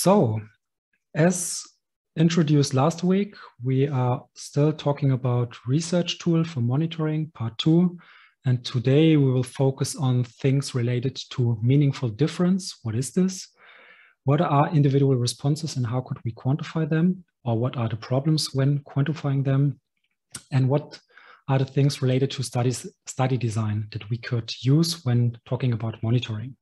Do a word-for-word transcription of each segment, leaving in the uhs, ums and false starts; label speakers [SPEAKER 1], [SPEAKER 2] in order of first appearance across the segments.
[SPEAKER 1] So, as introduced last week, we are still talking about research tool for monitoring, part two. And today we will focus on things related to meaningful difference. What is this? What are individual responses and how could we quantify them? Or what are the problems when quantifying them? And what are the things related to studies, study design that we could use when talking about monitoring?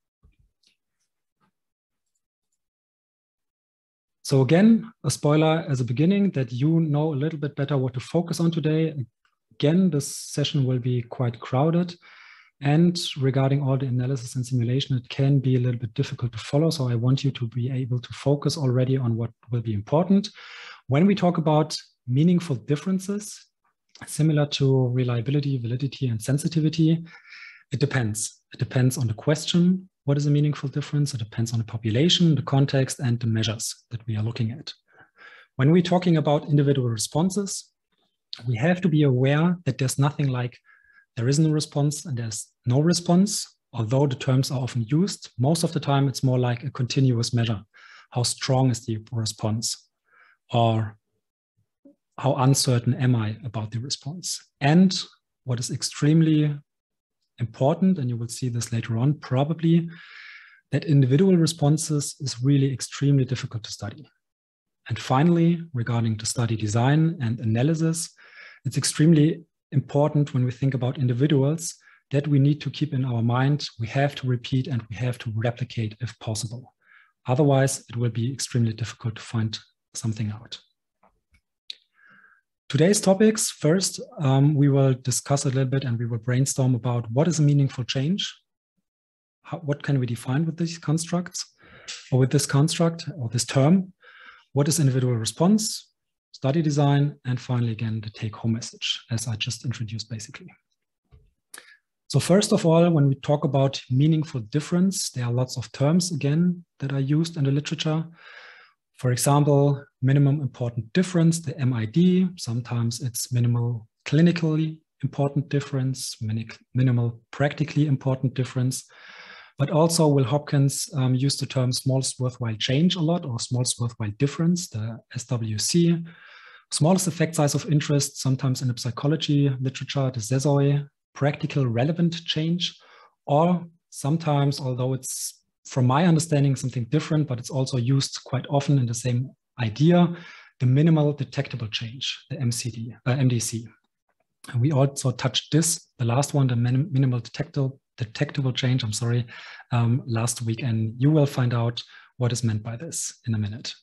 [SPEAKER 1] So again, a spoiler as a beginning that you know a little bit better what to focus on today. Again, this session will be quite crowded. And regarding all the analysis and simulation, it can be a little bit difficult to follow. So I want you to be able to focus already on what will be important. When we talk about meaningful differences, similar to reliability, validity, and sensitivity, it depends. It depends on the question. What is a meaningful difference? It depends on the population, the context, and the measures that we are looking at. When we're talking about individual responses, we have to be aware that there's nothing like there isn't a response and there's no response, although the terms are often used. Most of the time, it's more like a continuous measure. How strong is the response? Or how uncertain am I about the response? And what is extremely important, and you will see this later on, probably, that individual responses is really extremely difficult to study. And finally, regarding the study design and analysis, it's extremely important when we think about individuals that we need to keep in our mind. We have to repeat and we have to replicate if possible. Otherwise, it will be extremely difficult to find something out. Today's topics, first, um, we will discuss a little bit and we will brainstorm about what is a meaningful change. How, what can we define with these constructs or with this construct or this term? What is individual response, study design, and finally, again, the take-home message, as I just introduced basically. So first of all, when we talk about meaningful difference, there are lots of terms, again, that are used in the literature. For example, minimum important difference, the M I D. Sometimes it's minimal clinically important difference, minimal practically important difference. But also Will Hopkins um, used the term smallest worthwhile change a lot, or smallest worthwhile difference, the S W C. Smallest effect size of interest, sometimes in the psychology literature, the Z S O I, practical relevant change, or sometimes, although it's from my understanding, something different, but it's also used quite often in the same idea, the minimal detectable change, the M C D, uh, M D C. And we also touched this, the last one, the min minimal detectable, detectable change, I'm sorry, um, last week, and you will find out what is meant by this in a minute.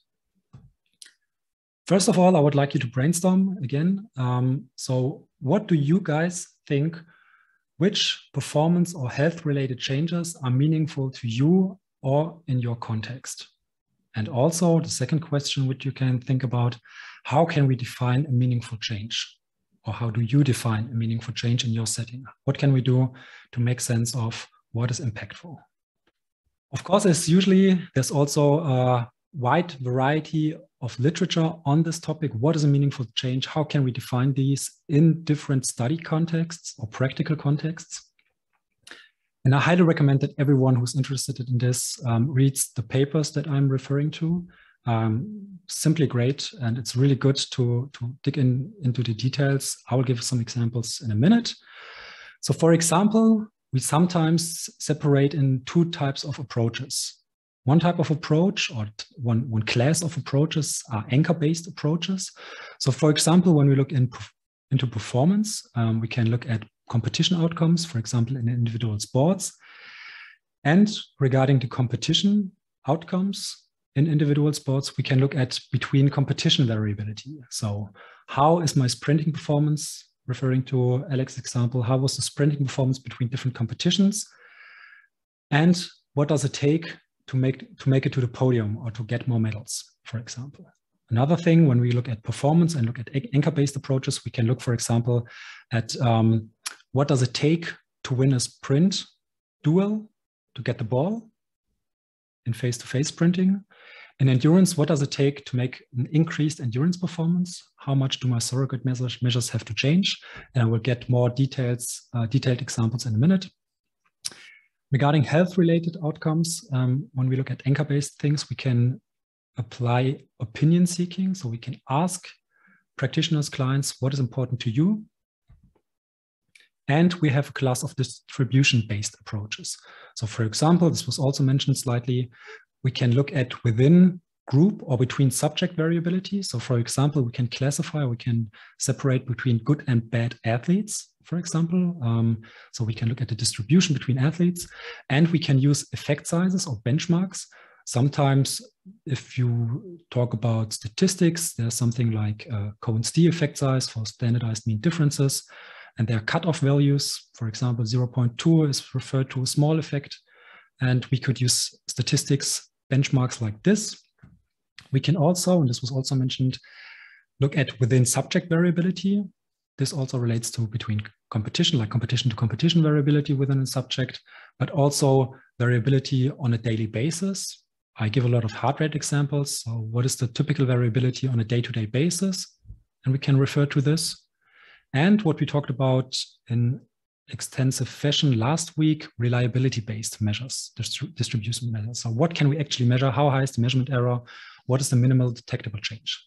[SPEAKER 1] First of all, I would like you to brainstorm again. Um, so what do you guys think? Which performance or health-related changes are meaningful to you or in your context? And also the second question which you can think about, how can we define a meaningful change? Or how do you define a meaningful change in your setting? What can we do to make sense of what is impactful? Of course, as usually, there's also a wide variety of literature on this topic. What is a meaningful change? How can we define these in different study contexts or practical contexts? And I highly recommend that everyone who's interested in this um, reads the papers that I'm referring to. Um, simply great, and it's really good to, to dig in into the details. I will give some examples in a minute. So for example, we sometimes separate in two types of approaches. One type of approach or one, one class of approaches are anchor-based approaches. So for example, when we look in, into performance, um, we can look at competition outcomes, for example, in individual sports. And regarding the competition outcomes in individual sports, we can look at between competition variability. So how is my sprinting performance, referring to Alex's example, how was the sprinting performance between different competitions? And what does it take to make, to make it to the podium or to get more medals, for example? Another thing, when we look at performance and look at anchor-based approaches, we can look, for example, at um, what does it take to win a sprint duel, to get the ball in face-to-face sprinting? In endurance, what does it take to make an increased endurance performance? How much do my surrogate measures, measures have to change? And I will get more details, uh, detailed examples in a minute. Regarding health-related outcomes, um, when we look at anchor-based things, we can apply opinion seeking. So we can ask practitioners, clients, what is important to you? And we have a class of distribution-based approaches. So for example, this was also mentioned slightly, we can look at within group or between subject variability. So for example, we can classify, we can separate between good and bad athletes, for example. Um, so we can look at the distribution between athletes, and we can use effect sizes or benchmarks. Sometimes if you talk about statistics, there's something like a Cohen's d effect size for standardized mean differences. And there are cutoff values. For example, zero point two is referred to a small effect. And we could use statistics benchmarks like this. We can also, and this was also mentioned, look at within subject variability. This also relates to between competition, like competition to competition variability within a subject, but also variability on a daily basis. I give a lot of heart rate examples. So what is the typical variability on a day-to-day basis? And we can refer to this. And what we talked about in extensive fashion last week, reliability-based measures, distri distribution measures. So what can we actually measure? How high is the measurement error? What is the minimal detectable change?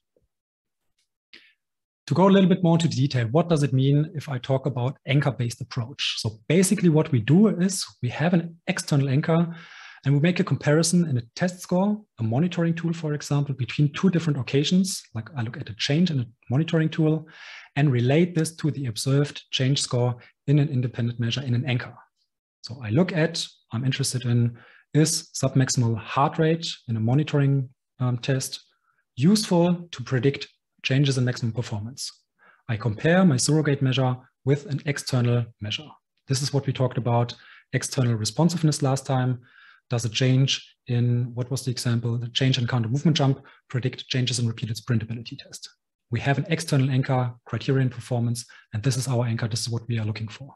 [SPEAKER 1] To go a little bit more into detail, what does it mean if I talk about anchor-based approach? So basically what we do is we have an external anchor and we make a comparison in a test score, a monitoring tool, for example, between two different occasions. Like I look at a change in a monitoring tool and relate this to the observed change score in an independent measure in an anchor. So I look at, I'm interested in, is submaximal heart rate in a monitoring um, test useful to predict changes in maximum performance? I compare my surrogate measure with an external measure. This is what we talked about, external responsiveness last time. Does a change in, what was the example, the change in counter movement jump predict changes in repeated sprint ability test? We have an external anchor, criterion performance, and this is our anchor. This is what we are looking for.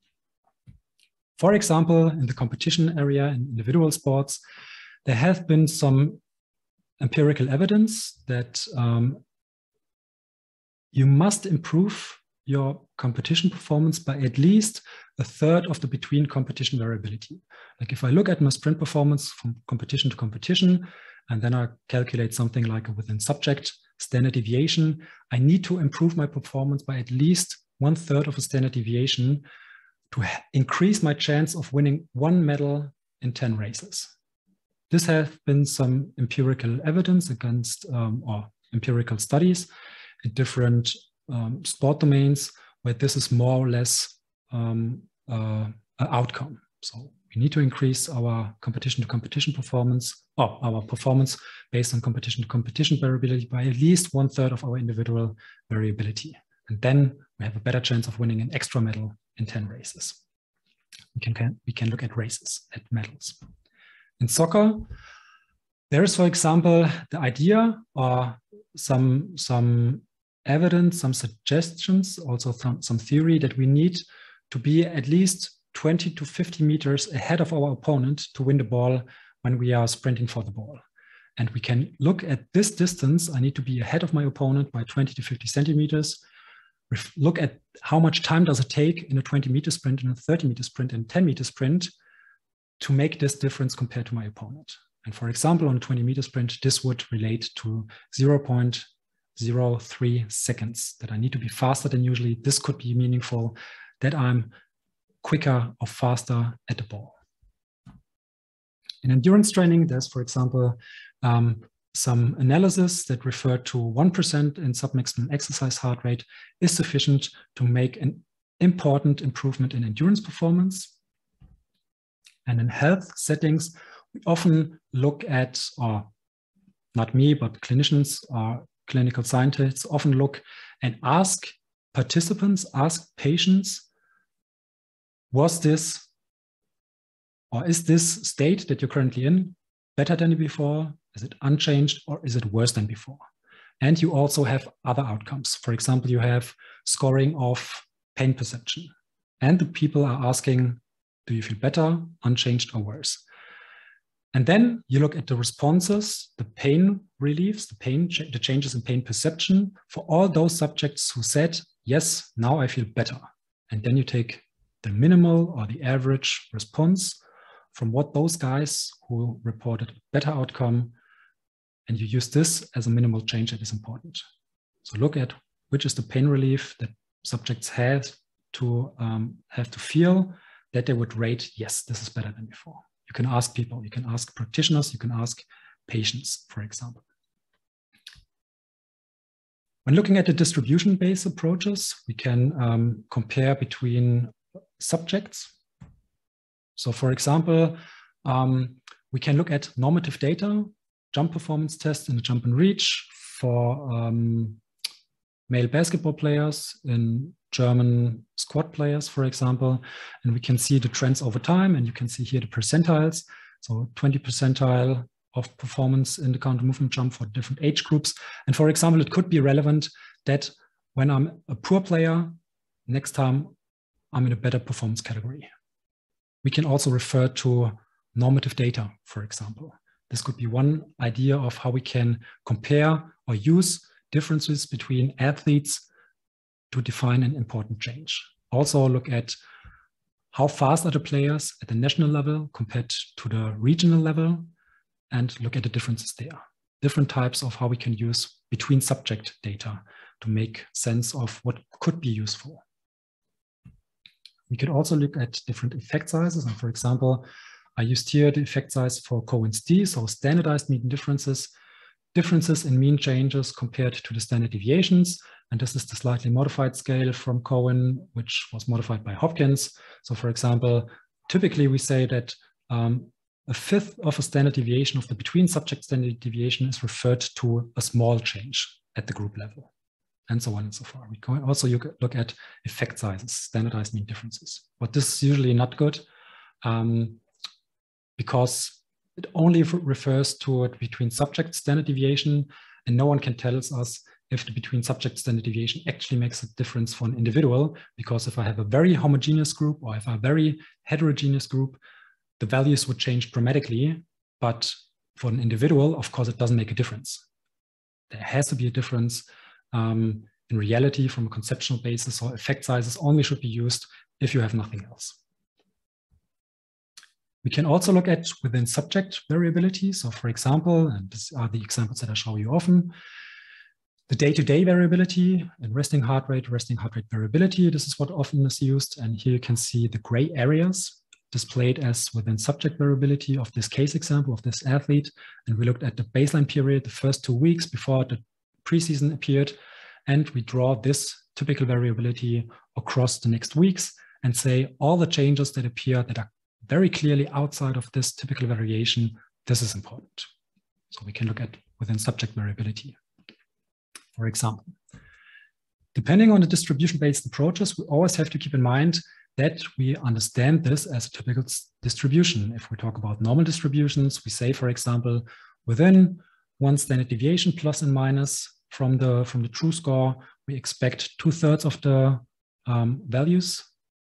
[SPEAKER 1] For example, in the competition area in individual sports, there have been some empirical evidence that um, you must improve your competition performance by at least a third of the between competition variability. Like if I look at my sprint performance from competition to competition, and then I calculate something like a within subject standard deviation, I need to improve my performance by at least one third of a standard deviation to increase my chance of winning one medal in ten races. This has been some empirical evidence against, um, or empirical studies in different um, sport domains where this is more or less um, uh, an outcome. So we need to increase our competition to competition performance, or our performance based on competition to competition variability by at least one third of our individual variability. And then we have a better chance of winning an extra medal in ten races. We can, can, we can look at races, at medals. In soccer, there is, for example, the idea or some, some evidence, some suggestions, also some, some theory that we need to be at least twenty to fifty meters ahead of our opponent to win the ball when we are sprinting for the ball. And we can look at this distance. I need to be ahead of my opponent by twenty to fifty centimeters. We look at how much time does it take in a twenty meter sprint, in a thirty meter sprint, and ten meter sprint to make this difference compared to my opponent. And for example, on a twenty meter sprint, this would relate to zero point zero three seconds, that I need to be faster than usually. This could be meaningful, that I'm quicker or faster at the ball. In endurance training, there's, for example, um, some analysis that refer to one percent in submaximal exercise heart rate is sufficient to make an important improvement in endurance performance. And in health settings, we often look at, or not me, but clinicians or clinical scientists often look and ask participants, ask patients, was this, or is this state that you're currently in better than before? Is it unchanged, or is it worse than before? And you also have other outcomes. For example, you have scoring of pain perception. And the people are asking, do you feel better, unchanged, or worse? And then you look at the responses, the pain reliefs, the pain, the changes in pain perception for all those subjects who said, yes, now I feel better. And then you take the minimal or the average response from what those guys who reported a better outcome and you use this as a minimal change that is important. So look at which is the pain relief that subjects have to um, have to feel that they would rate, yes, this is better than before. You can ask people, you can ask practitioners, you can ask patients, for example. When looking at the distribution-based approaches, we can um, compare between subjects. So for example, um, we can look at normative data, jump performance tests in the jump and reach for um, male basketball players, in German squad players, for example, and we can see the trends over time, and you can see here the percentiles. So twenty percentile of performance in the counter movement jump for different age groups. And for example, it could be relevant that when I'm a poor player, next time I'm in a better performance category. We can also refer to normative data, for example. This could be one idea of how we can compare or use differences between athletes to define an important change. Also look at how fast are the players at the national level compared to the regional level, and look at the differences there. Different types of how we can use between subject data to make sense of what could be useful. We could also look at different effect sizes. And for example, I used here the effect size for Cohen's d, so standardized mean differences, differences in mean changes compared to the standard deviations. And this is the slightly modified scale from Cohen, which was modified by Hopkins. So for example, typically we say that um, a fifth of a standard deviation of the between subject standard deviation is referred to a small change at the group level, and so on and so forth. We can also look at effect sizes, standardized mean differences. But this is usually not good um, because it only refers to it between subject standard deviation, and no one can tell us if the between subject standard deviation actually makes a difference for an individual, because if I have a very homogeneous group or if I have a very heterogeneous group, the values would change dramatically, but for an individual, of course, it doesn't make a difference. There has to be a difference um, in reality from a conceptual basis, so effect sizes only should be used if you have nothing else. We can also look at within subject variability. So for example, and these are the examples that I show you often, the day-to-day variability and resting heart rate, resting heart rate variability, this is what often is used. And here you can see the gray areas displayed as within subject variability of this case example of this athlete. And we looked at the baseline period, the first two weeks before the preseason appeared. And we draw this typical variability across the next weeks and say all the changes that appear that are very clearly outside of this typical variation, this is important. So we can look at within subject variability. For example, depending on the distribution-based approaches, we always have to keep in mind that we understand this as a typical distribution. If we talk about normal distributions, we say, for example, within one standard deviation plus and minus from the, from the true score, we expect two thirds of the um, values.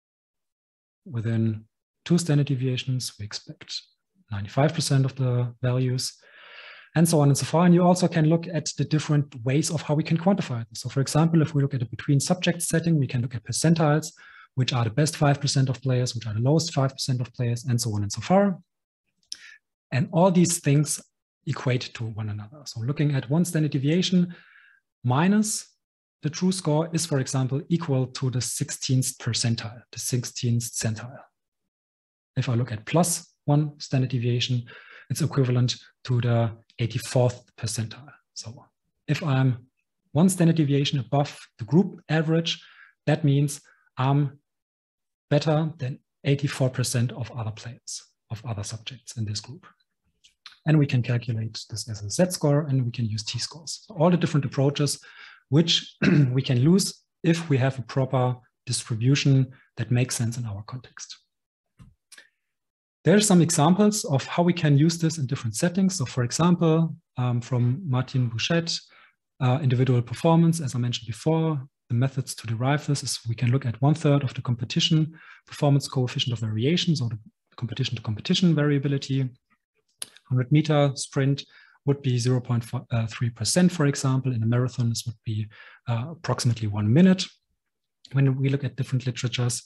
[SPEAKER 1] Within two standard deviations, we expect ninety-five percent of the values, and so on and so forth. And you also can look at the different ways of how we can quantify this. So for example, if we look at a between subject setting, we can look at percentiles, which are the best five percent of players, which are the lowest five percent of players, and so on and so forth. And all these things equate to one another. So looking at one standard deviation minus the true score is, for example, equal to the sixteenth percentile, the sixteenth centile. If I look at plus one standard deviation, it's equivalent to the eighty-fourth percentile. So if I'm one standard deviation above the group average, that means I'm better than eighty-four percent of other players, of other subjects in this group. And we can calculate this as a Z-score, and we can use T-scores. So all the different approaches which we can use if we have a proper distribution that makes sense in our context. There are some examples of how we can use this in different settings. So for example, um, from Martin Bouchet, uh, individual performance, as I mentioned before, the methods to derive this is we can look at one third of the competition performance coefficient of variation, so the competition to competition variability. one hundred meter sprint would be zero point three percent, for example. In a marathon, this would be uh, approximately one minute. When we look at different literatures,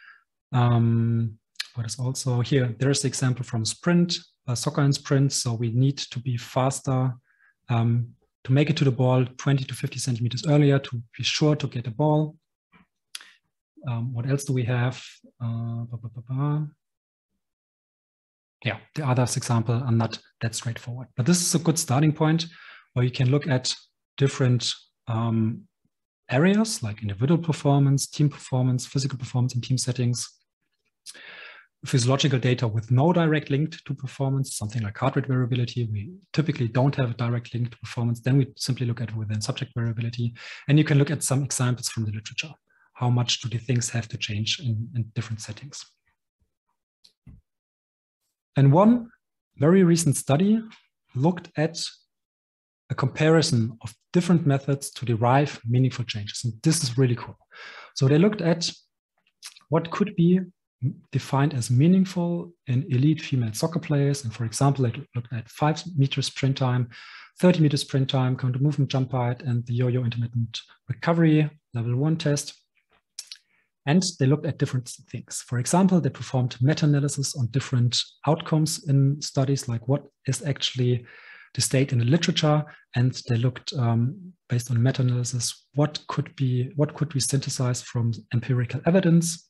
[SPEAKER 1] um, what is also here, there's the example from sprint, uh, soccer and sprint. So we need to be faster um, to make it to the ball twenty to fifty centimeters earlier, to be sure to get the ball. Um, what else do we have? Uh, blah, blah, blah, blah. Yeah, the others example are not that straightforward, but this is a good starting point where you can look at different um, areas like individual performance, team performance, physical performance in team settings, physiological data with no direct link to performance, something like heart rate variability. We typically don't have a direct link to performance. Then we simply look at within subject variability. And you can look at some examples from the literature. How much do the things have to change in, in different settings? And one very recent study looked at a comparison of different methods to derive meaningful changes. And this is really cool. So they looked at what could be defined as meaningful in elite female soccer players. And for example, they looked at five meter sprint time, thirty meter sprint time, counter movement jump height, and the yo-yo intermittent recovery level one test. And they looked at different things. For example, they performed meta-analysis on different outcomes in studies, like what is actually the state in the literature. And they looked um, based on meta-analysis, what could be, what could we synthesize from empirical evidence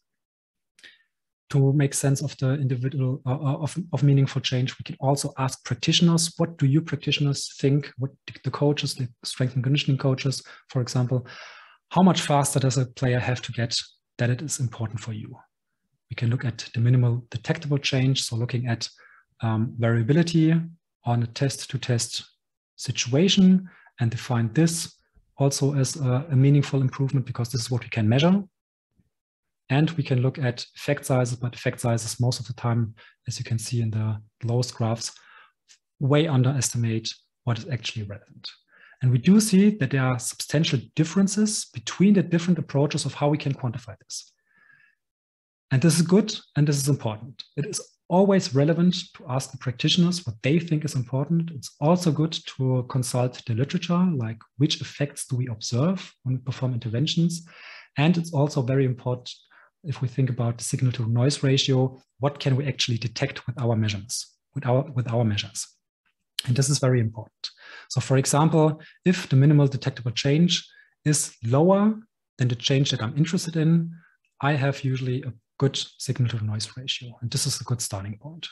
[SPEAKER 1] to make sense of the individual, uh, of, of meaningful change. We can also ask practitioners, what do you practitioners think? What the coaches, the strength and conditioning coaches, for example, how much faster does a player have to get that it is important for you? We can look at the minimal detectable change. So looking at um, variability on a test-to-test situation and define this also as a, a meaningful improvement because this is what we can measure. And we can look at effect sizes, but effect sizes most of the time, as you can see in the lowest graphs, way underestimate what is actually relevant. And we do see that there are substantial differences between the different approaches of how we can quantify this. And this is good, and this is important. It is always relevant to ask the practitioners what they think is important. It's also good to consult the literature, like which effects do we observe when we perform interventions. And it's also very important if we think about the signal to noise ratio, what can we actually detect with our measurements, with our, with our measures? And this is very important. So for example, if the minimal detectable change is lower than the change that I'm interested in, I have usually a good signal to noise ratio. And this is a good starting point.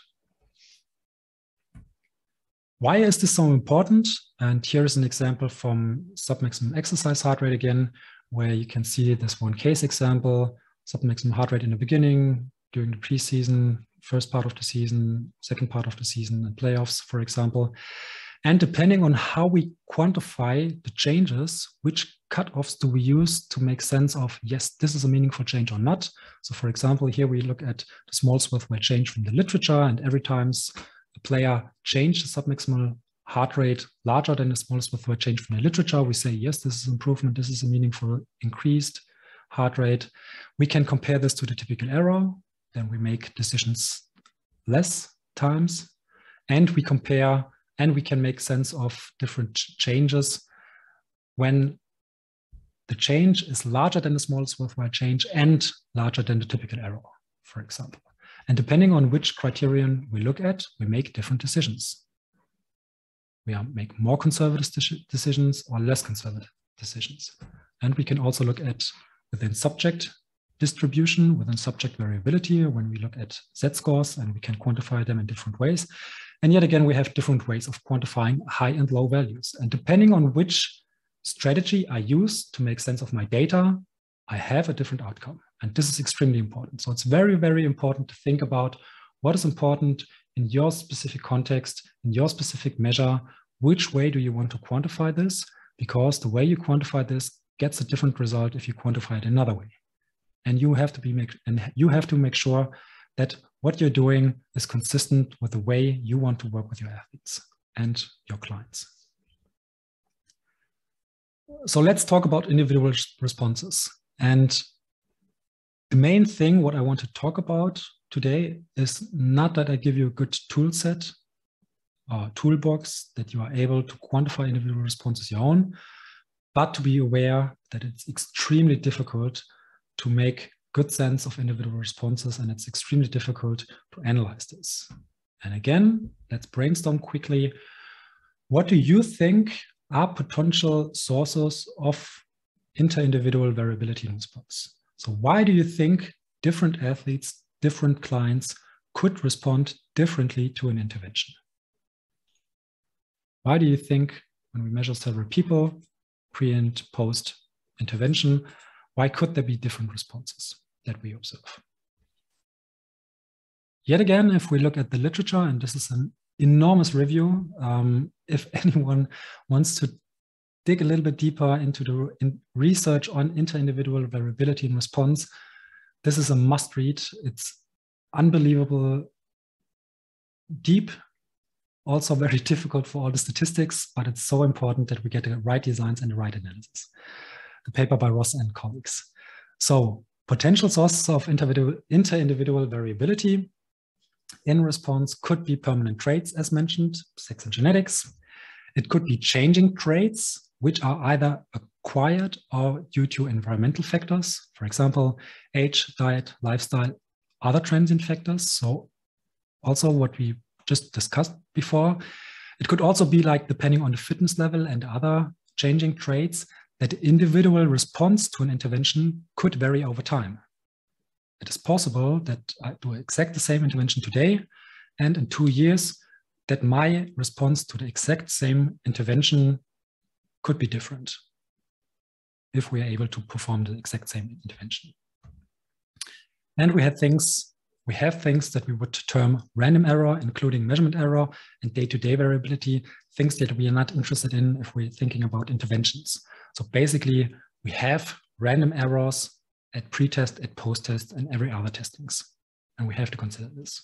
[SPEAKER 1] Why is this so important? And here is an example from submaximum exercise heart rate again, where you can see this one case example, submaximum heart rate in the beginning, during the preseason, first part of the season, second part of the season, and playoffs, for example. And depending on how we quantify the changes, which cutoffs do we use to make sense of, yes, this is a meaningful change or not. So for example, here we look at the small swath where change from the literature, and every time a player changed the submaximal heart rate larger than the small swath where change from the literature, we say, yes, this is improvement, this is a meaningful increased heart rate. We can compare this to the typical error, then we make decisions less times, and we compare and we can make sense of different changes when the change is larger than the smallest worthwhile change and larger than the typical error, for example. And depending on which criterion we look at, we make different decisions. We make more conservative decisions or less conservative decisions. And we can also look at within subject distribution, within subject variability, when we look at Z-scores, and we can quantify them in different ways. And yet again, we have different ways of quantifying high and low values. And depending on which strategy I use to make sense of my data, I have a different outcome. And this is extremely important. So it's very, very important to think about what is important in your specific context, in your specific measure. Which way do you want to quantify this? Because the way you quantify this gets a different result if you quantify it another way. And you have to be make, and you have to make sure that what you're doing is consistent with the way you want to work with your athletes and your clients. So let's talk about individual responses. And the main thing what I want to talk about today is not that I give you a good tool set or toolbox that you are able to quantify individual responses your own, but to be aware that it's extremely difficult to make good sense of individual responses, and it's extremely difficult to analyze this. And again, let's brainstorm quickly. what do you think are potential sources of inter-individual variability in response? So why do you think different athletes, different clients could respond differently to an intervention? Why do you think when we measure several people, pre and post intervention, why could there be different responses that we observe? Yet again, if we look at the literature, and this is an enormous review, um, if anyone wants to dig a little bit deeper into the in research on inter-individual variability in response, this is a must read. It's unbelievable deep, also very difficult for all the statistics, but it's so important that we get the right designs and the right analysis. The paper by Ross and colleagues. So potential sources of inter-individual, inter-individual variability in response could be permanent traits, as mentioned, sex and genetics. It could be changing traits, which are either acquired or due to environmental factors. For example, age, diet, lifestyle, other transient factors. So also what we just discussed before. It could also be like depending on the fitness level and other changing traits that the individual response to an intervention could vary over time. It is possible that I do exact the same intervention today, and in two years, that my response to the exact same intervention could be different if we are able to perform the exact same intervention. And we had things, we have things that we would term random error, including measurement error and day-to-day variability, things that we are not interested in if we're thinking about interventions. So basically, we have random errors at pre-test, at post-test, and every other testings. And we have to consider this.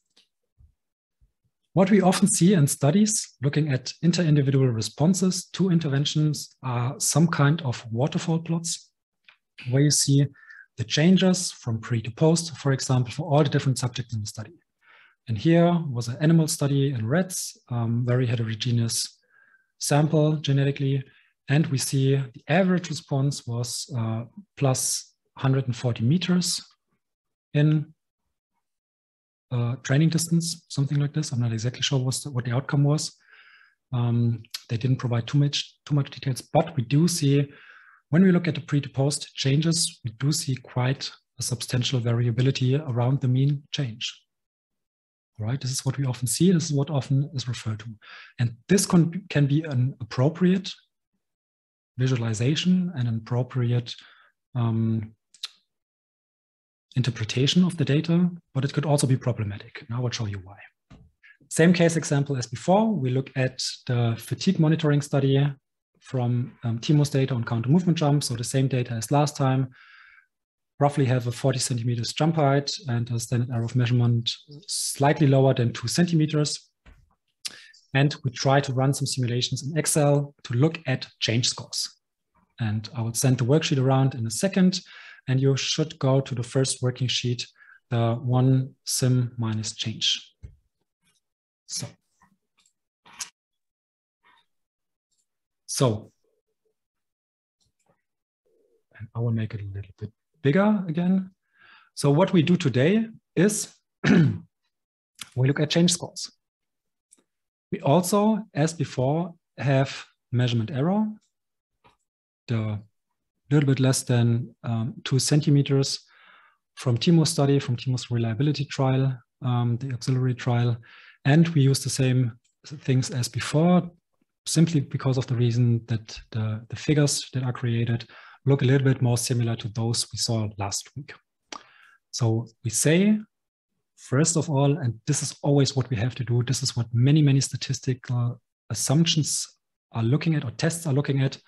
[SPEAKER 1] What we often see in studies looking at inter-individual responses to interventions are some kind of waterfall plots, where you see the changes from pre to post, for example, for all the different subjects in the study. And here was an animal study in rats, um, very heterogeneous sample genetically. And we see the average response was uh, plus one hundred forty meters in uh, training distance, something like this. I'm not exactly sure what's the, what the outcome was. Um, they didn't provide too much, too much details, but we do see, when we look at the pre to post changes, we do see quite a substantial variability around the mean change. All right, this is what we often see. This is what often is referred to. And this can, can be an appropriate visualization and an appropriate um, interpretation of the data, but it could also be problematic. Now I'll show you why. Same case example as before. We look at the fatigue monitoring study from um, T M O S data on counter movement jump. So the same data as last time. Roughly have a forty centimeters jump height and a standard error of measurement slightly lower than two centimeters. And we try to run some simulations in Excel to look at change scores. And I will send the worksheet around in a second. And you should go to the first working sheet, the one sim minus change. So, so and I will make it a little bit bigger again. So what we do today is we look at change scores. We also, as before, have measurement error, the little bit less than um, two centimeters from T M O S study, from T M O S reliability trial, um, the auxiliary trial. And we use the same things as before, simply because of the reason that the, the figures that are created look a little bit more similar to those we saw last week. So we say, first of all, and this is always what we have to do, this is what many, many statistical assumptions are looking at, or tests are looking at.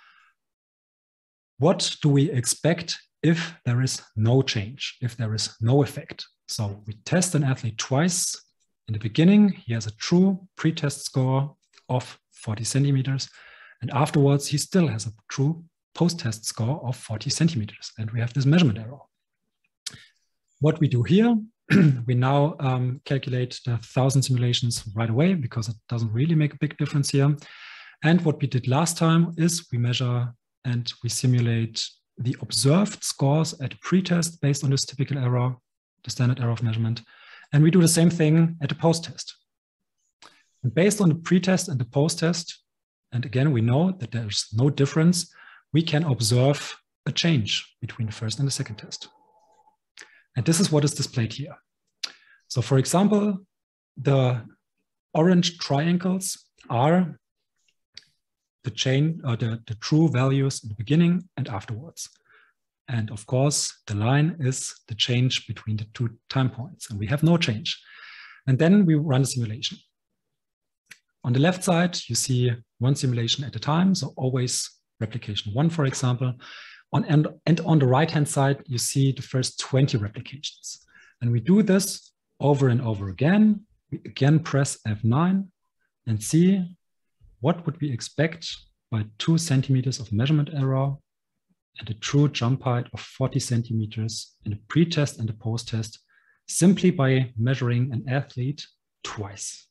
[SPEAKER 1] What do we expect if there is no change, if there is no effect? So we test an athlete twice. In the beginning, he has a true pre-test score of forty centimeters. And afterwards, he still has a true post-test score of forty centimeters. And we have this measurement error. What we do here, we now um, calculate the thousand simulations right away because it doesn't really make a big difference here. And what we did last time is we measure and we simulate the observed scores at pre-test based on this typical error, the standard error of measurement. And we do the same thing at the post-test. And based on the pre-test and the post-test, and again, we know that there's no difference, we can observe a change between the first and the second test. And this is what is displayed here. So for example, the orange triangles are the chain, or the, the true values in the beginning and afterwards. And of course, the line is the change between the two time points, and we have no change. And then we run a simulation. On the left side, you see one simulation at a time, so always replication one, for example. On, and, and on the right-hand side, you see the first twenty replications. And we do this over and over again. We again press F nine and see what would we expect by two centimeters of measurement error and a true jump height of forty centimeters in the pre-test and the post-test, simply by measuring an athlete twice.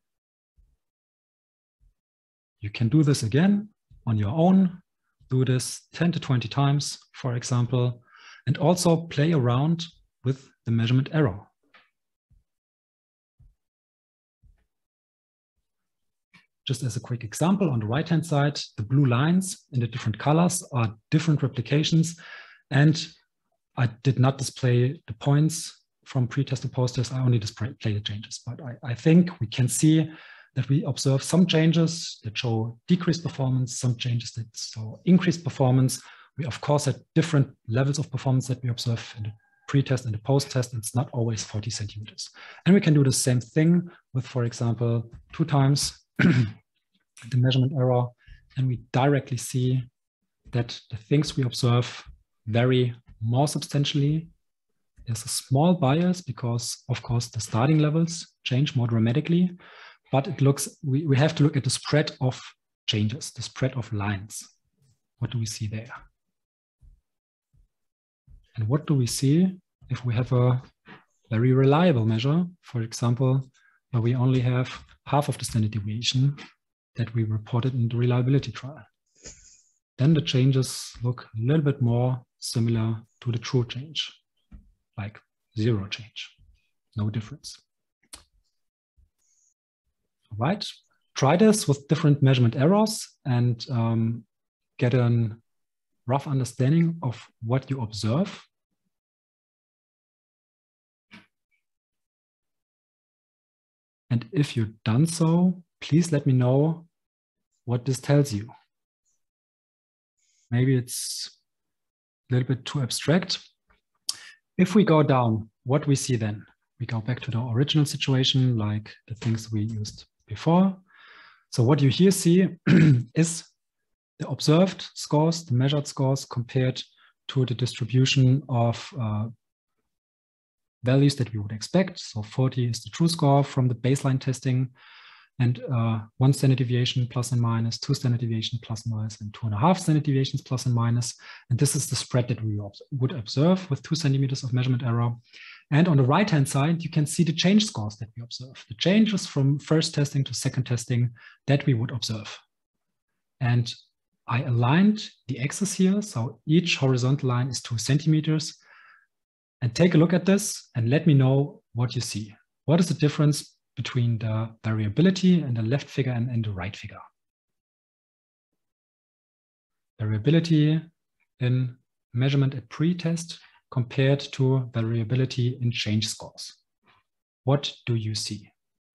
[SPEAKER 1] You can do this again on your own. Do this ten to twenty times, for example, and also play around with the measurement error. Just as a quick example, on the right-hand side, the blue lines in the different colors are different replications. And I did not display the points from pre-test to post-test. I only displayed the changes. But I, I think we can see that we observe some changes that show decreased performance, some changes that show increased performance. We, of course, had different levels of performance that we observe in the pre-test and the post-test. It's not always forty centimeters. And we can do the same thing with, for example, two times the measurement error, and we directly see that the things we observe vary more substantially. There's a small bias because, of course, the starting levels change more dramatically, but it looks, we, we have to look at the spread of changes, the spread of lines. What do we see there? And what do we see if we have a very reliable measure, for example, where we only have half of the standard deviation that we reported in the reliability trial? Then the changes look a little bit more similar to the true change, like zero change, no difference. All right, try this with different measurement errors and um, get a rough understanding of what you observe. And if you've done so, please let me know what this tells you. Maybe it's a little bit too abstract. If we go down, what we see then? We go back to the original situation, like the things we used before. So what you here see is the observed scores, the measured scores compared to the distribution of uh, values that we would expect. So forty is the true score from the baseline testing, and uh, one standard deviation plus and minus, two standard deviation plus and minus, and two and a half standard deviations plus and minus. And this is the spread that we would observe with two centimeters of measurement error. And on the right-hand side, you can see the change scores that we observe, the changes from first testing to second testing that we would observe. And I aligned the axis here. So each horizontal line is two centimeters. And take a look at this and let me know what you see. What is the difference between the variability in the left figure and, and the right figure? Variability in measurement at pre-test compared to variability in change scores. What do you see?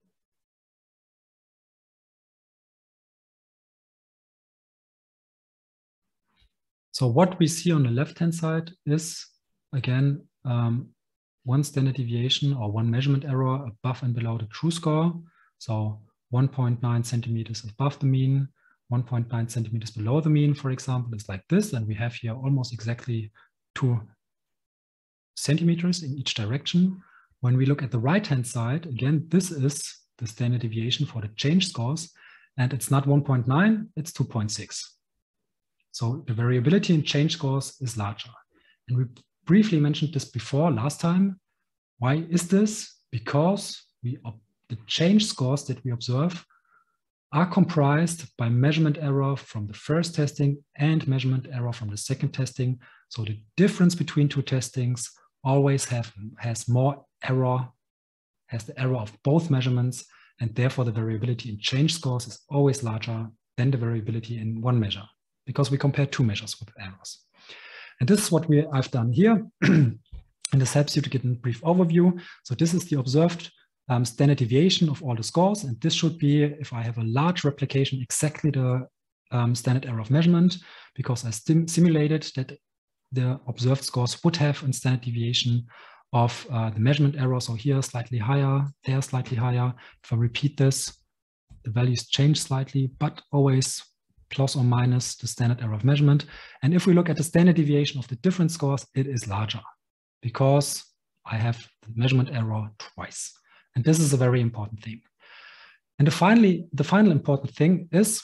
[SPEAKER 1] So what we see on the left-hand side is, again, um, one standard deviation or one measurement error above and below the true score. So one point nine centimeters above the mean, one point nine centimeters below the mean, for example, is like this. And we have here almost exactly two centimeters in each direction. When we look at the right-hand side, again, this is the standard deviation for the change scores. And it's not one point nine, it's two point six. So the variability in change scores is larger. And we briefly mentioned this before last time. Why is this? Because we, the change scores that we observe are comprised by measurement error from the first testing and measurement error from the second testing. So the difference between two testings always have, has more error, has the error of both measurements. and therefore the variability in change scores is always larger than the variability in one measure, because we compare two measures with errors. And this is what we I've done here, and this helps you to get a brief overview. So this is the observed um, standard deviation of all the scores, and this should be, if I have a large replication, exactly the um, standard error of measurement, because I sim simulated that the observed scores would have a standard deviation of uh, the measurement error. So here slightly higher, there slightly higher. If I repeat this, the values change slightly, but always plus or minus the standard error of measurement. And if we look at the standard deviation of the different scores, it is larger because I have the measurement error twice. And this is a very important thing. And the finally, the final important thing is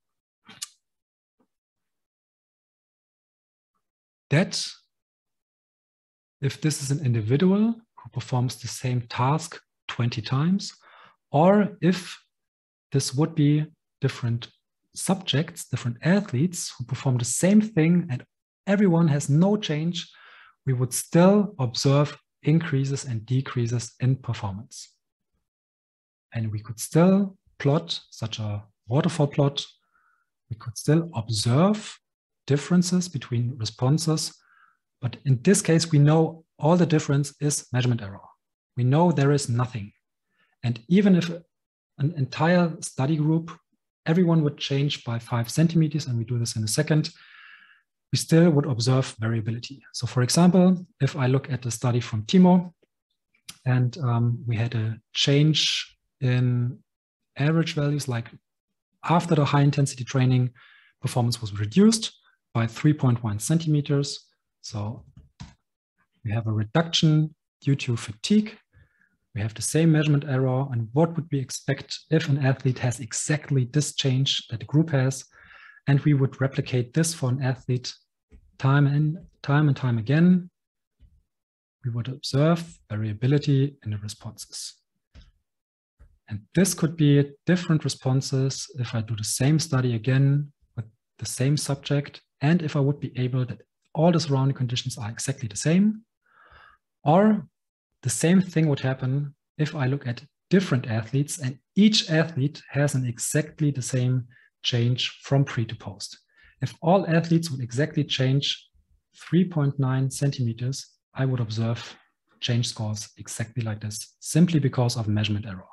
[SPEAKER 1] that if this is an individual who performs the same task twenty times, or if this would be different subjects, different athletes who perform the same thing and everyone has no change, we would still observe increases and decreases in performance. And we could still plot such a waterfall plot. We could still observe differences between responses. But in this case, we know all the difference is measurement error. We know there is nothing. And even if an entire study group, everyone would change by five centimeters, and we do this in a second, we still would observe variability. So for example, if I look at the study from Timo, and um, we had a change in average values, like after the high intensity training, performance was reduced by three point one centimeters. So we have a reduction due to fatigue. We have the same measurement error. And what would we expect if an athlete has exactly this change that the group has? And we would replicate this for an athlete time and time and time again. We would observe variability in the responses. And this could be different responses if I do the same study again with the same subject, and if I would be able that all the surrounding conditions are exactly the same. Or the same thing would happen if I look at different athletes and each athlete has an exactly the same change from pre to post. If all athletes would exactly change three point nine centimeters, I would observe change scores exactly like this, simply because of measurement error.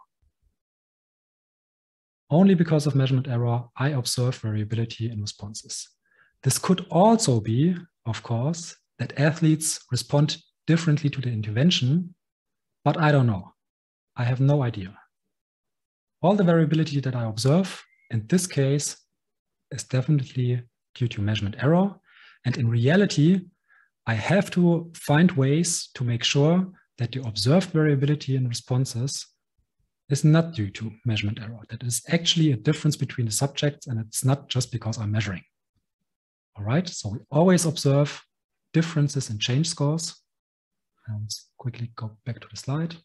[SPEAKER 1] Only because of measurement error, I observe variability in responses. This could also be, of course, that athletes respond differently to the intervention, but I don't know. I have no idea. All the variability that I observe in this case is definitely due to measurement error. And in reality, I have to find ways to make sure that the observed variability in responses is not due to measurement error. That is actually a difference between the subjects, and it's not just because I'm measuring. All right, so we always observe differences in change scores. And let's quickly go back to the slide,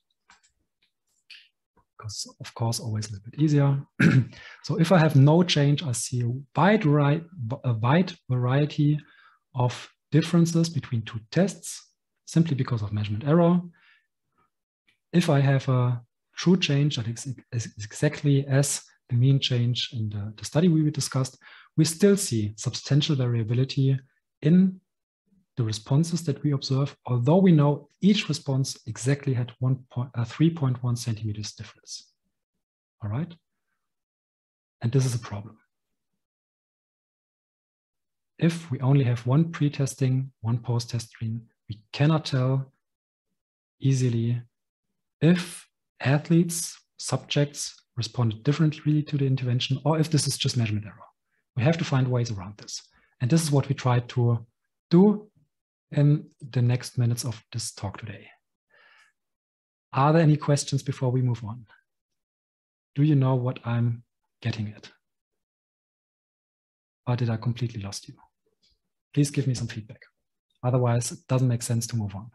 [SPEAKER 1] because of course, always a little bit easier. So if I have no change, I see a wide, a wide variety of differences between two tests, simply because of measurement error. If I have a true change that is, is exactly as the mean change in the, the study we discussed, we still see substantial variability in the responses that we observe, although we know each response exactly had three point one centimeters difference. All right? And this is a problem. If we only have one pre-testing, one post-test screen, we cannot tell easily if athletes, subjects responded differently to the intervention, or if this is just measurement error. We have to find ways around this. And this is what we try to do in the next minutes of this talk today. Are there any questions before we move on? Do you know what I'm getting at? Or did I completely lost you? Please give me some feedback. Otherwise, it doesn't make sense to move on.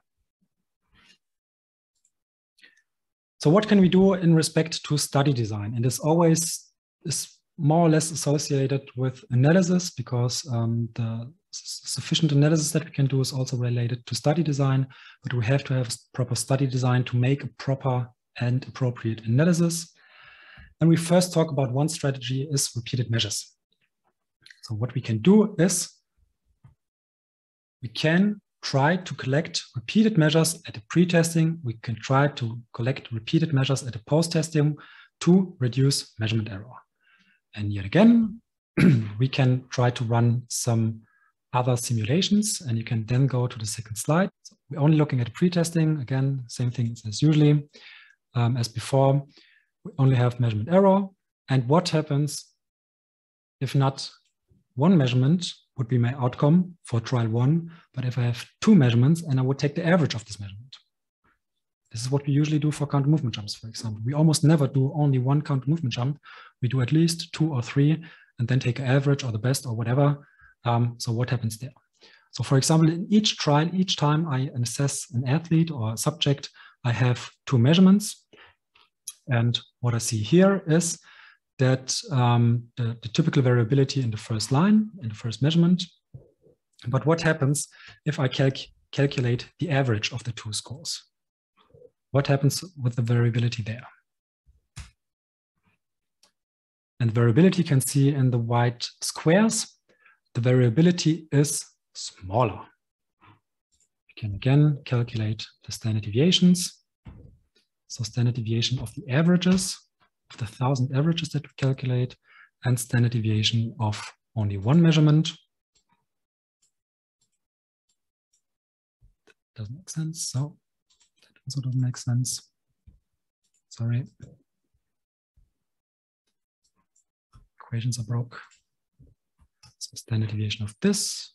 [SPEAKER 1] So what can we do in respect to study design? And this always is more or less associated with analysis, because um, the sufficient analysis that we can do is also related to study design, but we have to have proper study design to make a proper and appropriate analysis. And we first talk about one strategy is repeated measures. So what we can do is we can try to collect repeated measures at the pre-testing. We can try to collect repeated measures at the post-testing to reduce measurement error. And yet again, we can try to run some other simulations, and you can then go to the second slide. So we're only looking at the pre-testing. Again, same thing as usually, um, as before. We only have measurement error. And what happens if not one measurement would be my outcome for trial one, but if I have two measurements and I would take the average of this measurement. This is what we usually do for counter movement jumps, for example. We almost never do only one counter movement jump. We do at least two or three and then take an average or the best or whatever. Um, so what happens there? So for example, in each trial, each time I assess an athlete or a subject, I have two measurements. And what I see here is that um, the, the typical variability in the first line, in the first measurement. But what happens if I calc calculate the average of the two scores? What happens with the variability there? And variability you can see in the white squares. The variability is smaller. We can again calculate the standard deviations. So standard deviation of the averages, of the thousand averages that we calculate, and standard deviation of only one measurement. That doesn't make sense. So that also doesn't make sense. Sorry. Equations are broke. So standard deviation of this.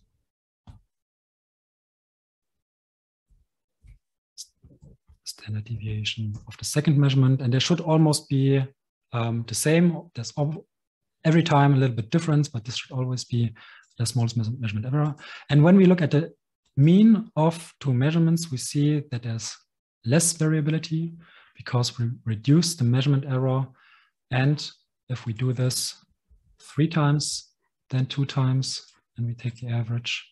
[SPEAKER 1] Standard deviation of the second measurement, and there should almost be um, the same. There's every time a little bit difference, but this should always be the smallest measurement ever. And when we look at the mean of two measurements, we see that there's less variability because we reduce the measurement error. And if we do this three times, then two times, and we take the average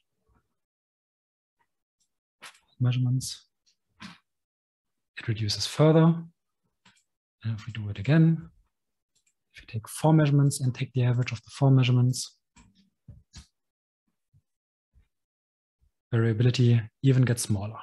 [SPEAKER 1] measurements, it reduces further. And if we do it again, if we take four measurements and take the average of the four measurements, variability even gets smaller.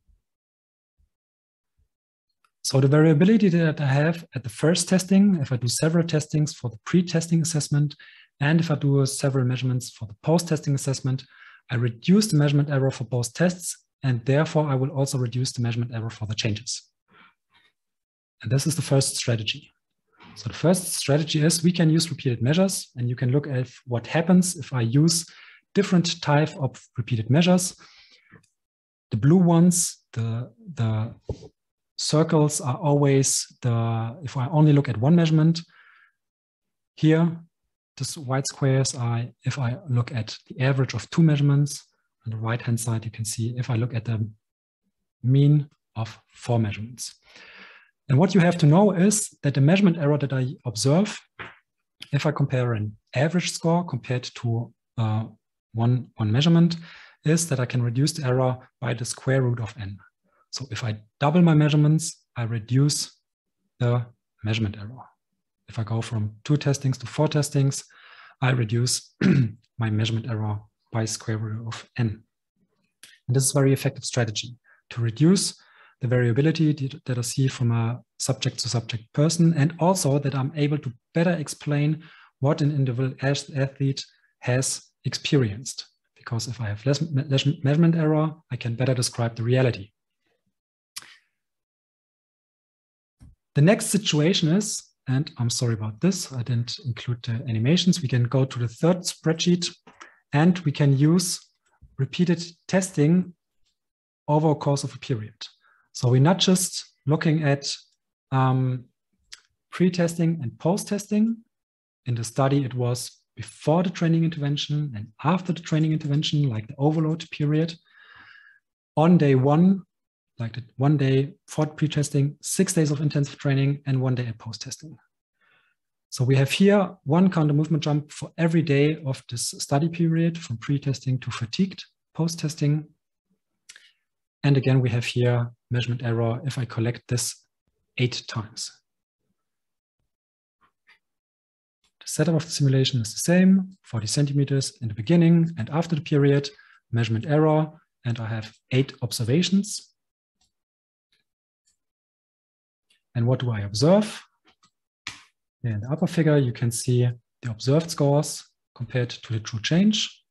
[SPEAKER 1] So the variability that I have at the first testing, if I do several testings for the pre-testing assessment, and if I do several measurements for the post-testing assessment, I reduce the measurement error for both tests, and therefore I will also reduce the measurement error for the changes. And this is the first strategy. So the first strategy is we can use repeated measures, and you can look at what happens if I use different type of repeated measures. The blue ones, the, the circles are always the, if I only look at one measurement. Here, the white squares are if I look at the average of two measurements. On the right-hand side, you can see if I look at the mean of four measurements. And what you have to know is that the measurement error that I observe, if I compare an average score compared to uh, one, one measurement, is that I can reduce the error by the square root of n. So if I double my measurements, I reduce the measurement error. If I go from two testings to four testings, I reduce my measurement error by square root of n. And this is a very effective strategy to reduce the variability that I see from a subject to subject person, and also that I'm able to better explain what an individual athlete has experienced. Because if I have less measurement error, I can better describe the reality. The next situation is, and I'm sorry about this, I didn't include the animations. We can go to the third spreadsheet, and we can use repeated testing over a course of a period. So we're not just looking at um, pre-testing and post-testing. In the study, it was before the training intervention and after the training intervention, like the overload period. On day one, like the one day for pre-testing, six days of intensive training, and one day at post-testing. So we have here one counter movement jump for every day of this study period, from pre-testing to fatigued post-testing. And again, we have here measurement error if I collect this eight times. The setup of the simulation is the same, forty centimeters in the beginning and after the period, measurement error, and I have eight observations. And what do I observe? In the upper figure, you can see the observed scores compared to the true change.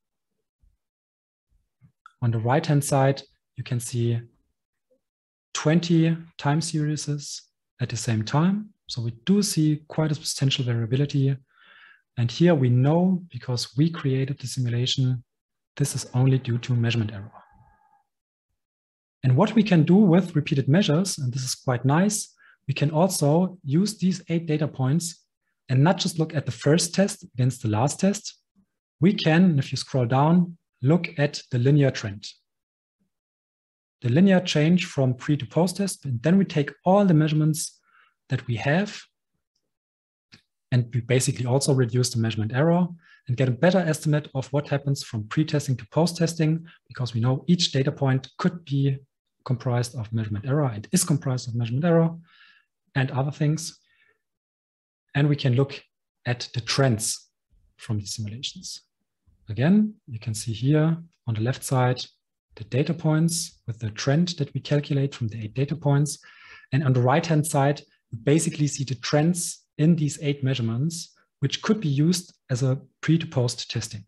[SPEAKER 1] On the right-hand side, you can see twenty time series at the same time. So we do see quite a substantial variability. And here we know, because we created the simulation, this is only due to measurement error. And what we can do with repeated measures, and this is quite nice, we can also use these eight data points and not just look at the first test against the last test. We can, if you scroll down, look at the linear trend. The linear change from pre to post test, and then we take all the measurements that we have, and we basically also reduce the measurement error and get a better estimate of what happens from pre-testing to post-testing, because we know each data point could be comprised of measurement error and is comprised of measurement error and other things. And we can look at the trends from the simulations. Again, you can see here on the left side, the data points with the trend that we calculate from the eight data points. And on the right-hand side, you basically see the trends in these eight measurements, which could be used as a pre to post testing.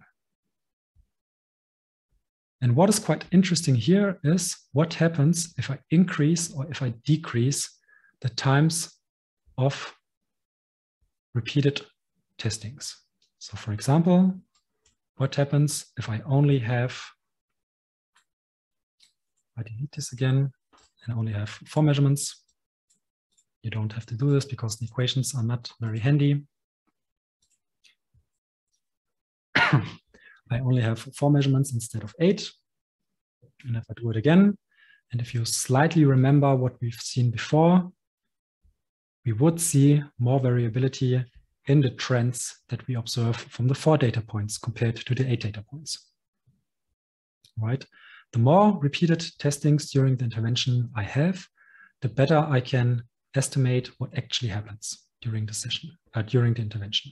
[SPEAKER 1] And what is quite interesting here is what happens if I increase or if I decrease the times of repeated testings. So for example, what happens if I only have, I delete this again, and only have four measurements. You don't have to do this because the equations are not very handy. I only have four measurements instead of eight. And if I do it again, and if you slightly remember what we've seen before, we would see more variability in the trends that we observe from the four data points compared to the eight data points. Right? The more repeated testings during the intervention I have, the better I can estimate what actually happens during the session, uh, during the intervention.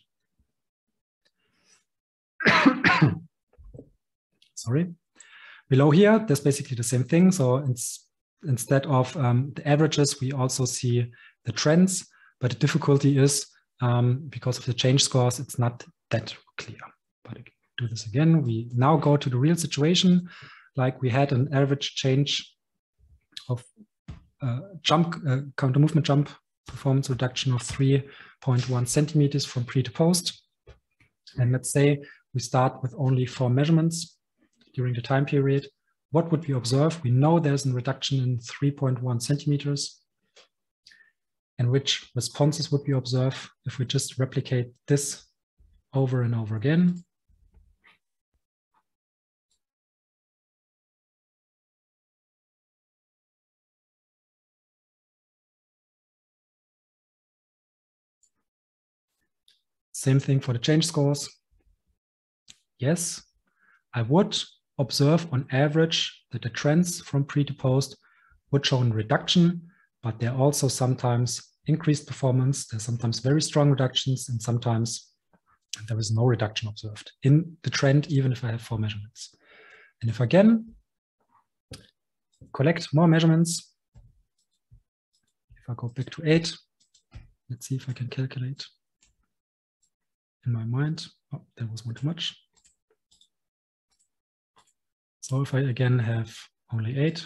[SPEAKER 1] Sorry. Below here, there's basically the same thing. So it's, instead of um, the averages, we also see the trends, but the difficulty is um, because of the change scores, it's not that clear. But I can do this again. We now go to the real situation, like we had an average change of uh, jump, uh, counter movement jump performance reduction of three point one centimeters from pre to post. And let's say we start with only four measurements during the time period. What would we observe? We know there's a reduction in three point one centimeters. And which responses would we observe if we just replicate this over and over again? Same thing for the change scores. Yes, I would observe on average that the trends from pre to post would show a reduction, but there are also sometimes increased performance. There's sometimes very strong reductions, and sometimes there is no reduction observed in the trend, even if I have four measurements. And if again, collect more measurements, if I go back to eight, let's see if I can calculate in my mind. Oh, there was one too much. So if I again have only eight,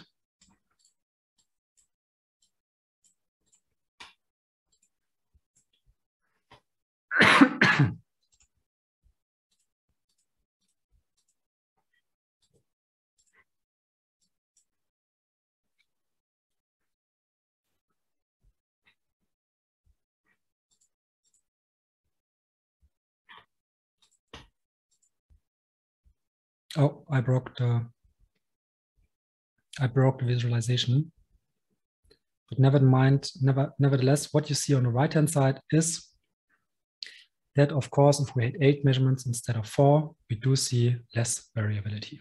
[SPEAKER 1] oh, I broke the I broke the visualization. But never mind, never, nevertheless, what you see on the right-hand side is that, of course, if we had eight measurements instead of four, we do see less variability.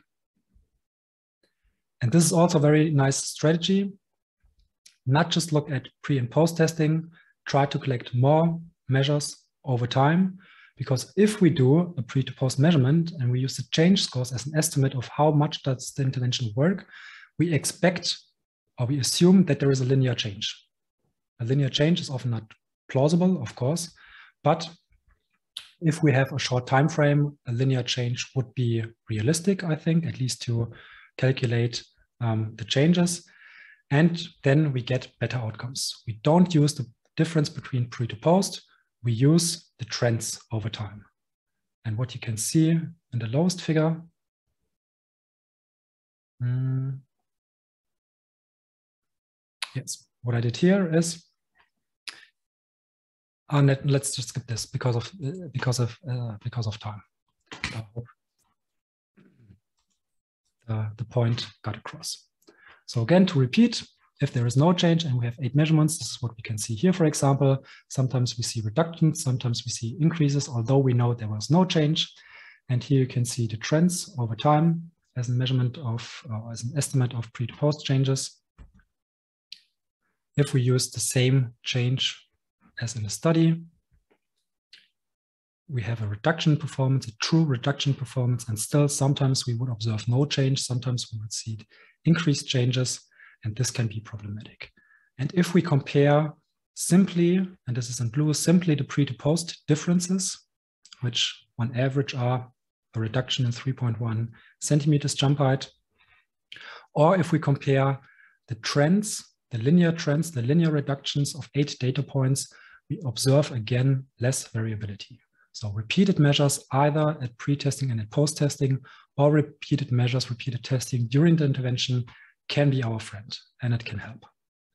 [SPEAKER 1] And this is also a very nice strategy. Not just look at pre and post testing, try to collect more measures over time, Because if we do a pre to post measurement and we use the change scores as an estimate of how much does the intervention work, we expect or we assume that there is a linear change. A linear change is often not plausible, of course, but if we have a short time frame, a linear change would be realistic, I think, at least to calculate um, the changes. And then we get better outcomes. We don't use the difference between pre to post, we use the trends over time. And what you can see in the lowest figure, um, yes, what I did here is, and let, let's just skip this because of uh, because of uh, because of time. I hope uh, the point got across. So again, to repeat, if there is no change and we have eight measurements, this is what we can see here, for example. Sometimes we see reductions, sometimes we see increases, although we know there was no change. And here you can see the trends over time as a measurement of, uh, as an estimate of pre to post changes. If we use the same change as in a study, we have a reduction performance, a true reduction performance, and still sometimes we would observe no change, sometimes we would see increased changes, and this can be problematic. And if we compare simply, and this is in blue, simply the pre to post differences, which on average are a reduction in three point one centimeters jump height, or if we compare the trends, the linear trends, the linear reductions of eight data points, we observe again less variability. So repeated measures either at pre-testing and at post-testing, or repeated measures, repeated testing during the intervention can be our friend, and it can help.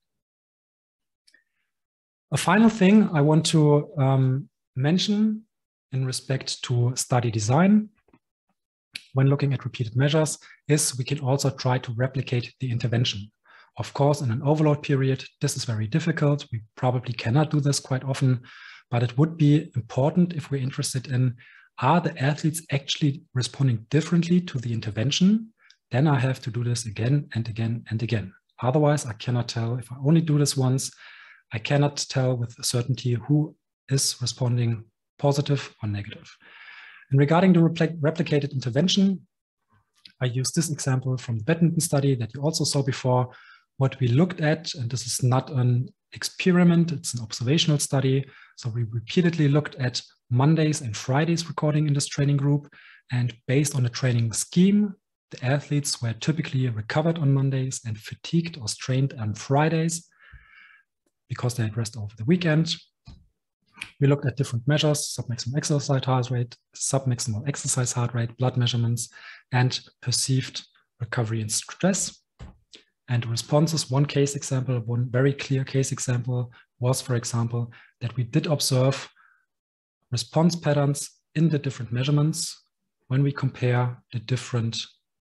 [SPEAKER 1] A final thing I want to um, mention in respect to study design when looking at repeated measures is we can also try to replicate the intervention. Of course, in an overload period, this is very difficult. We probably cannot do this quite often, but it would be important if we're interested in, are the athletes actually responding differently to the intervention? Then I have to do this again and again and again. Otherwise, I cannot tell. If I only do this once, I cannot tell with certainty who is responding positive or negative. And regarding the repl- replicated intervention, I use this example from the Badminton study that you also saw before. What we looked at, and this is not an experiment, it's an observational study. So we repeatedly looked at Mondays and Fridays recording in this training group. And based on the training scheme, the athletes were typically recovered on Mondays and fatigued or strained on Fridays because they had rest over the weekend. We looked at different measures, submaximal exercise heart rate, submaximal exercise heart rate, blood measurements, and perceived recovery and stress. And responses, one case example, one very clear case example was, for example, that we did observe response patterns in the different measurements when we compare the different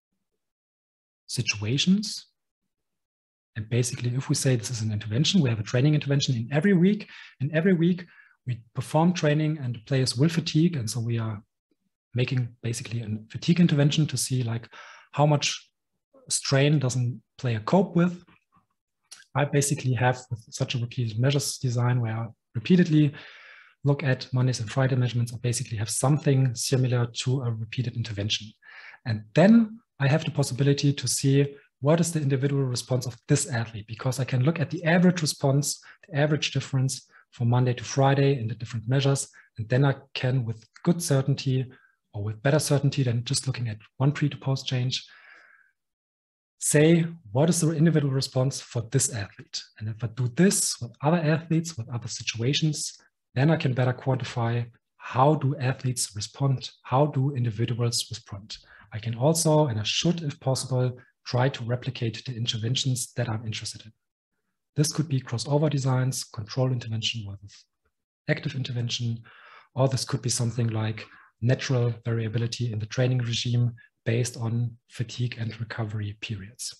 [SPEAKER 1] situations. And basically, if we say this is an intervention, we have a training intervention in every week. In every week, we perform training and the players will fatigue. And so we are making basically a fatigue intervention to see like how much strain doesn't player cope with. I basically have with such a repeated measures design where I repeatedly look at Mondays and Friday measurements, I basically have something similar to a repeated intervention. And then I have the possibility to see what is the individual response of this athlete, because I can look at the average response, the average difference from Monday to Friday in the different measures. And then I can, with good certainty or with better certainty than just looking at one pre to post change, say what is the individual response for this athlete. And if I do this with other athletes, with other situations, then I can better quantify how do athletes respond, how do individuals respond. I can also, and I should if possible, try to replicate the interventions that I'm interested in. This could be crossover designs, control intervention with active intervention, or this could be something like natural variability in the training regime based on fatigue and recovery periods.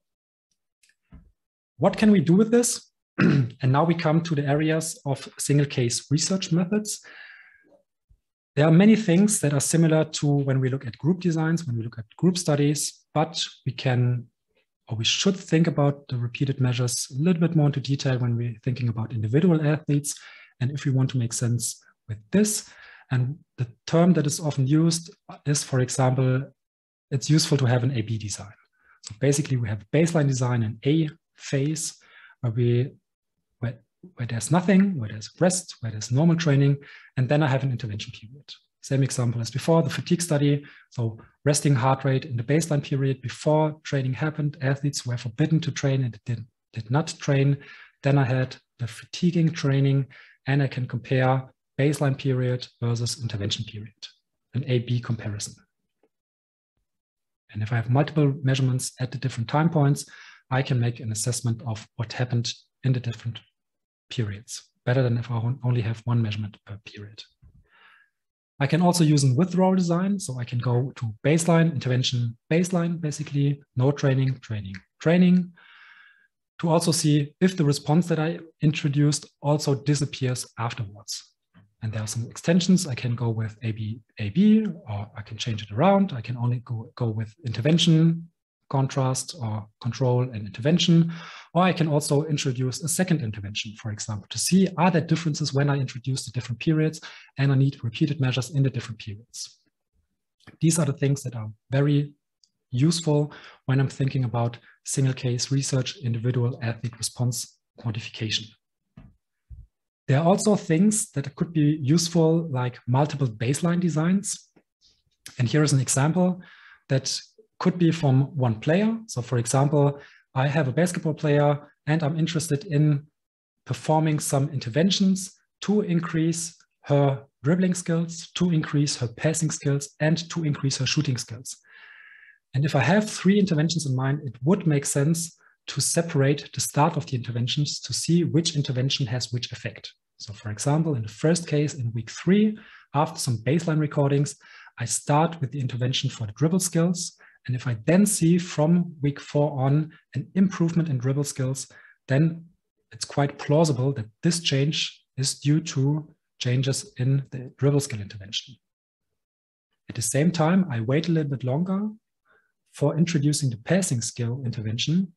[SPEAKER 1] What can we do with this? And now we come to the areas of single case research methods. There are many things that are similar to when we look at group designs, when we look at group studies, but we can, or we should think about the repeated measures a little bit more into detail when we're thinking about individual athletes. And if we want to make sense with this, And the term that is often used is, for example, it's useful to have an A B design. So basically we have baseline design in A phase where we where, where there's nothing, where there's rest, where there's normal training, and then I have an intervention period. Same example as before, the fatigue study. So resting heart rate in the baseline period before training happened, athletes were forbidden to train and did, did not train. Then I had the fatiguing training, and I can compare baseline period versus intervention period, an A B comparison. And if I have multiple measurements at the different time points, I can make an assessment of what happened in the different periods, better than if I only have one measurement per period. I can also use a withdrawal design. So I can go to baseline, intervention, baseline, basically, no training, training, training, to also see if the response that I introduced also disappears afterwards. And there are some extensions. I can go with A B, A B, or I can change it around. I can only go, go with intervention, contrast, or control and intervention. Or I can also introduce a second intervention, for example, to see are there differences when I introduce the different periods and I need repeated measures in the different periods. These are the things that are very useful when I'm thinking about single case research, individual athlete response quantification. There are also things that could be useful, like multiple baseline designs. And here is an example that could be from one player. So for example, I have a basketball player and I'm interested in performing some interventions to increase her dribbling skills, to increase her passing skills, and to increase her shooting skills. And if I have three interventions in mind, it would make sense to separate the start of the interventions to see which intervention has which effect. So for example, in the first case in week three, after some baseline recordings, I start with the intervention for the dribble skills. And if I then see from week four on an improvement in dribble skills, then it's quite plausible that this change is due to changes in the dribble skill intervention. At the same time, I wait a little bit longer for introducing the passing skill intervention.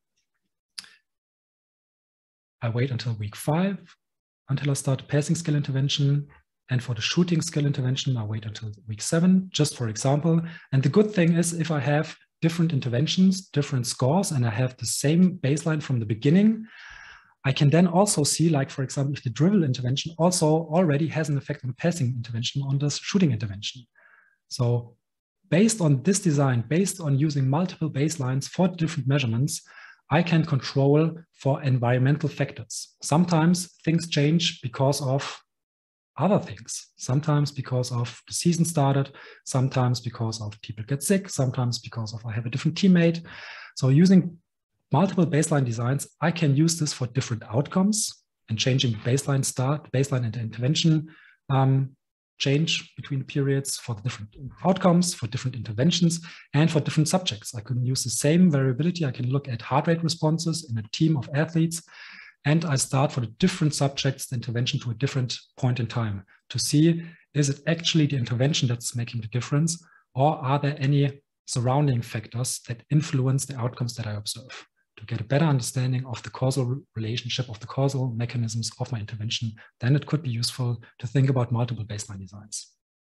[SPEAKER 1] I wait until week five until I start the passing skill intervention. And for the shooting skill intervention, I wait until week seven, just for example. And the good thing is if I have different interventions, different scores, and I have the same baseline from the beginning, I can then also see, like, for example, if the dribble intervention also already has an effect on the passing intervention on the shooting intervention. So based on this design, based on using multiple baselines for different measurements, I can control for environmental factors. Sometimes things change because of other things, sometimes because of the season started, sometimes because of people get sick, sometimes because of I have a different teammate. So using multiple baseline designs, I can use this for different outcomes and changing baseline start, baseline and intervention um, change between periods for the different outcomes, for different interventions, and for different subjects. I can use the same variability. I can look at heart rate responses in a team of athletes, and I start for the different subjects the intervention to a different point in time to see, is it actually the intervention that's making the difference, or are there any surrounding factors that influence the outcomes that I observe, to get a better understanding of the causal relationship, of the causal mechanisms of my intervention. Then it could be useful to think about multiple baseline designs.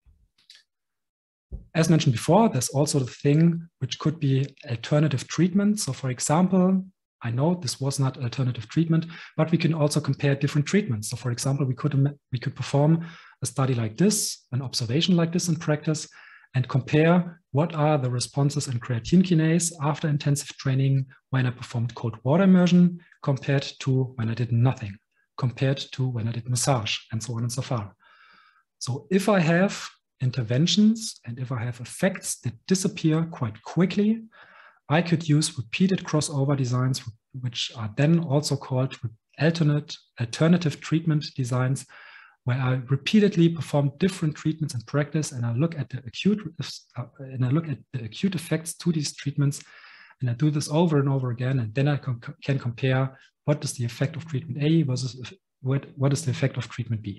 [SPEAKER 1] As mentioned before, there's also the thing which could be alternative treatment. So for example, I know this was not alternative treatment, but we can also compare different treatments. So for example, we could, we could perform a study like this, an observation like this in practice, and compare what are the responses in creatine kinase after intensive training when I performed cold water immersion compared to when I did nothing, compared to when I did massage, and so on and so far. So if I have interventions and if I have effects that disappear quite quickly, I could use repeated crossover designs, which are then also called alternate, alternative treatment designs, where I repeatedly perform different treatments in practice, and I look at the acute uh, and I look at the acute effects to these treatments, and I do this over and over again, and then I can, can compare what is the effect of treatment A versus what, what is the effect of treatment B.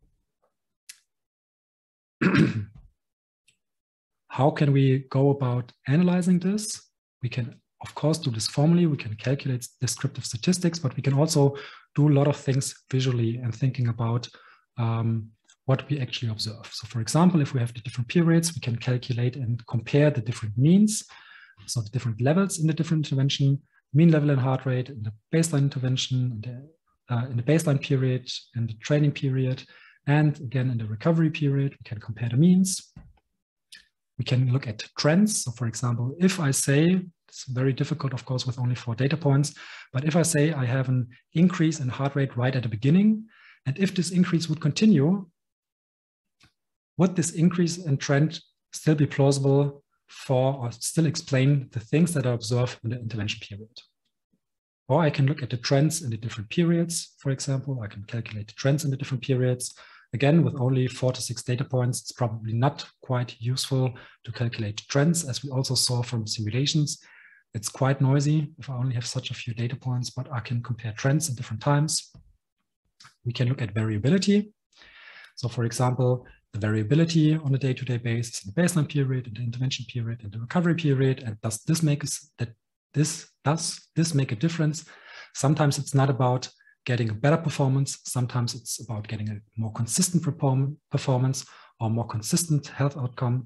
[SPEAKER 1] How can we go about analyzing this? We can, of course, do this formally. We can calculate descriptive statistics, but we can also do a lot of things visually and thinking about um, what we actually observe. So for example, if we have the different periods, we can calculate and compare the different means, so the different levels in the different intervention, mean level and heart rate in the baseline intervention, in the, uh, in the baseline period, in the training period, and again in the recovery period, we can compare the means. We can look at trends. So for example, if I say, it's very difficult, of course, with only four data points, but if I say I have an increase in heart rate right at the beginning, and if this increase would continue, would this increase in trend still be plausible for, or still explain the things that I observe in the intervention period? Or I can look at the trends in the different periods. For example, I can calculate the trends in the different periods. Again, with only four to six data points, it's probably not quite useful to calculate trends, as we also saw from simulations. It's quite noisy if I only have such a few data points, but I can compare trends at different times. We can look at variability. So for example, the variability on a day-to-day basis in the baseline period, in the intervention period, in the recovery period, and does this make us that this does this make a difference? Sometimes it's not about getting a better performance. Sometimes it's about getting a more consistent perform performance or more consistent health outcome.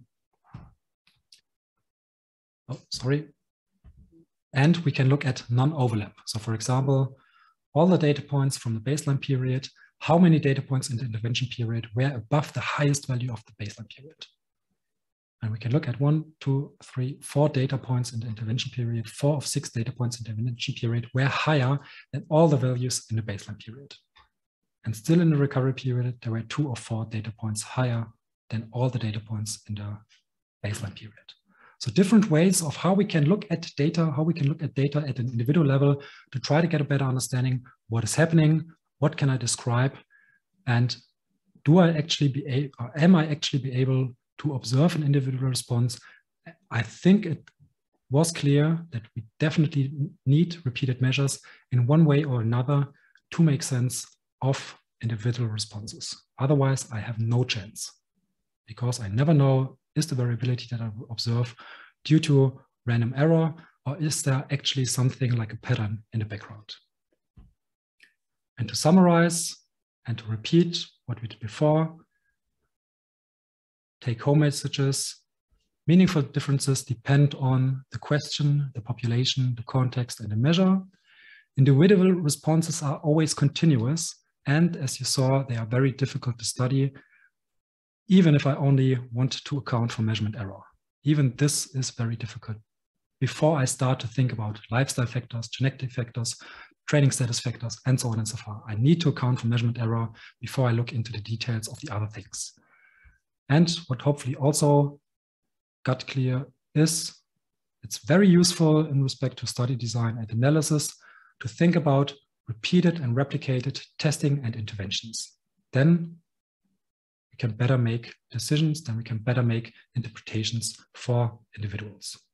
[SPEAKER 1] Oh, sorry. And we can look at non-overlap. So for example, all the data points from the baseline period, how many data points in the intervention period were above the highest value of the baseline period. And we can look at one, two, three, four data points in the intervention period, four of six data points in the intervention period were higher than all the values in the baseline period. And still in the recovery period, there were two or four data points higher than all the data points in the baseline period. So different ways of how we can look at data, how we can look at data at an individual level to try to get a better understanding what is happening, what can I describe, and do I actually be able, or am I actually be able to observe an individual response? I think it was clear that we definitely need repeated measures in one way or another to make sense of individual responses. Otherwise, I have no chance, because I never know, is the variability that I observe due to random error, or is there actually something like a pattern in the background? And to summarize and to repeat what we did before, take-home messages: meaningful differences depend on the question, the population, the context, and the measure. Individual responses are always continuous, and as you saw, they are very difficult to study, even if I only want to account for measurement error. Even this is very difficult before I start to think about lifestyle factors, genetic factors, training status factors, and so on and so forth. I need to account for measurement error before I look into the details of the other things. And what hopefully also got clear is it's very useful in respect to study design and analysis to think about repeated and replicated testing and interventions. Then we can better make decisions, then we can better make interpretations for individuals.